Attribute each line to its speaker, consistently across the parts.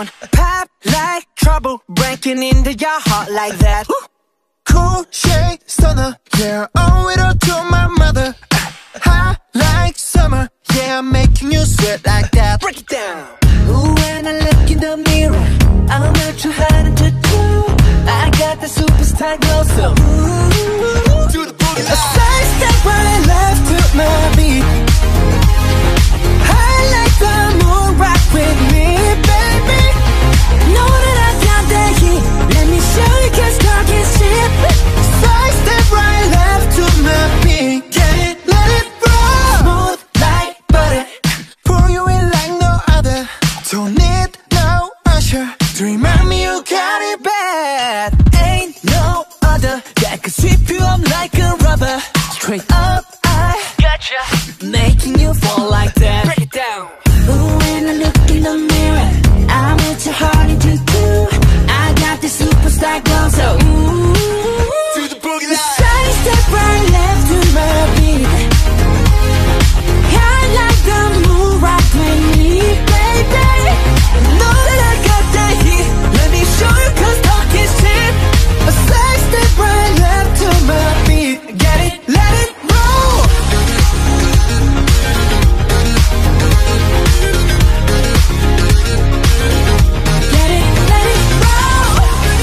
Speaker 1: on. Pop like trouble breaking into your heart like that.
Speaker 2: Cool shade stunner, yeah, owe it all to my mother. Hot like summer, yeah, I'm making you sweat like that.
Speaker 1: Break it down.
Speaker 3: Ooh, when I look in the mirror, I'm not too hard to do. I got the superstar glow, so
Speaker 2: Do the boogie line.
Speaker 3: a side step right left to my beat. I like the moon rock with me, baby. Know that I got the heat. Let me show you, 'cause talk is cheap.
Speaker 2: Side step right left to my beat. Get it, let it roll.
Speaker 3: Smooth like butter.
Speaker 2: Pour you in like no other. Don't need no usher to remind me you got it bad.
Speaker 3: Ain't no other that could sweep you up like a rubber. Straight up, I
Speaker 1: Gotcha.
Speaker 3: making you fall like that.
Speaker 1: Break it down.
Speaker 3: Ooh, when I look in the mirror, I'm at your heart into two. I got the superstar glow, so
Speaker 2: Do the boogie line.
Speaker 3: side step right left to my beat. I like the moon rock with me, baby. Know that I got that heat. Let me show you, 'cause talk is cheap.
Speaker 2: A side step right left to my beat. Get it, let it roll.
Speaker 3: Get it, let it roll.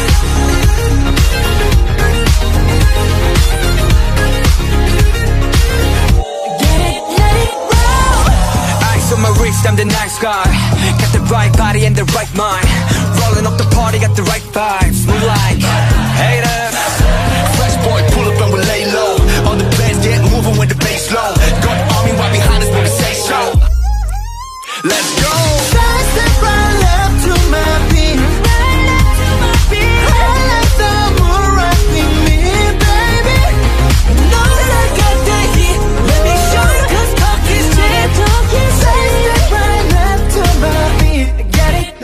Speaker 3: Get it, let it roll.
Speaker 1: Ice on my wrist, I'm the nice guy. Got the right body and the right mind. Rolling up the party, got the right vibes. Move like haters.
Speaker 4: Fresh boy, pull up and we lay low. All the players get moving with the bass low. Got the army right behind us when we say so. Let's go.
Speaker 2: Side step right left to my beat. I like the moon rock with me, baby.
Speaker 3: Know that I got that heat. Let me show you, 'cause talk is cheap. Talk is
Speaker 2: Side
Speaker 3: cheap.
Speaker 2: step right left to my beat. Get it,